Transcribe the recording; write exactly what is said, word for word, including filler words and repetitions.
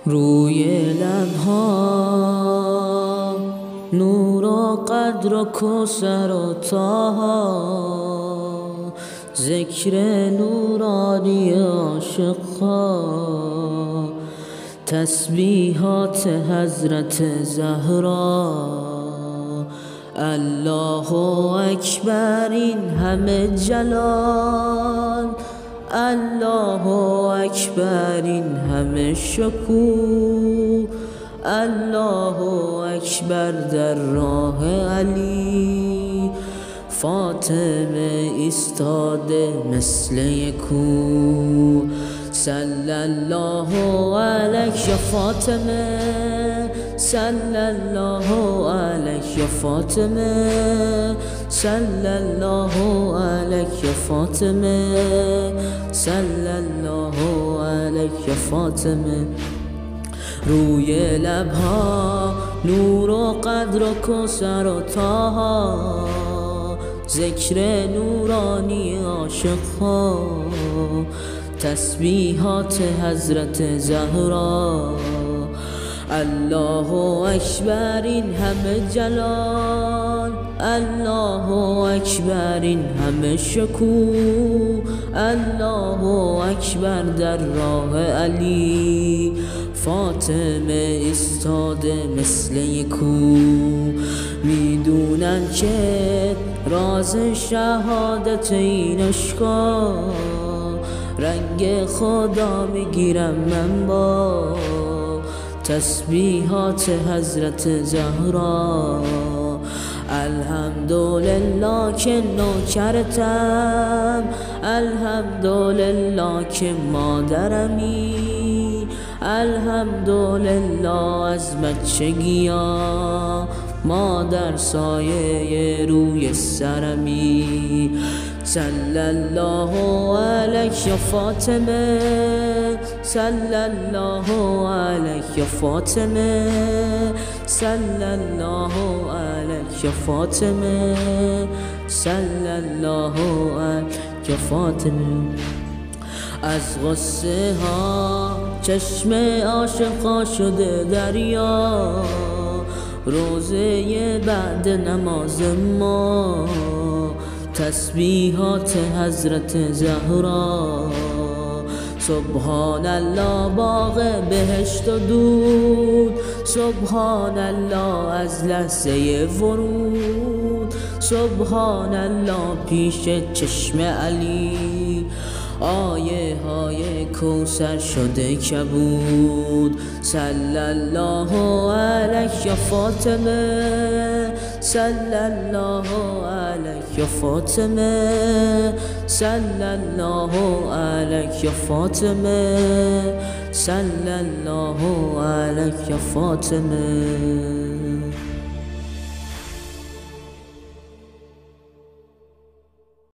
روی لبها نور و قدر و کوثر و طاها، ذکر نورانی عاشقها، تسبیحات حضرت زهرا. الله اکبر این همه جلال، الله اکبر این همه شکوه، الله اکبر در راه علی. فاطمه ایستاده مثل یک کوه، صلی الله علیک یا فاطمه، صلی الله علیک یا فاطمه، صلی الله علیک یا فاطمه، صلی الله علیک یا فاطمه. روی لبها نور و قدر و کوثر و طاها، ذکر نورانی عاشقها، تسبیحات حضرت زهرا. الله اکبر این همه جلال، الله اکبر این همه شکوه، الله اکبر در راه علی. فاطمه ایستاده مثل یک کوه، میدونن که راز شهادت این عشقا، رنگ خدا میگیرم من با تسبیحات حضرت زهرا. الحمدلله که نوکرتم، الحمدلله که مادرمی، الحمدلله از بچگیا مادر سایه روی سرمی. صلی الله علیک یا فاطمه، صلی الله علیک یا فاطمه، صلی الله علیک یا فاطمه، صلی الله علیک یا فاطمه. از غصه ها چشم عاشقا شده دریا، روزه بعد نماز ما تسبیحات حضرت زهرا. سبحان الله باغ بهشت و دود، سبحان الله از لحظه ورود، سبحان الله پیش چشم علی. آیه های کوثر شده کبود، صلی الله علیک یا فاطمه، صلی الله علیک یا فاطمه، صلی الله علیک یا فاطمه، صلی الله علیک یا فاطمه.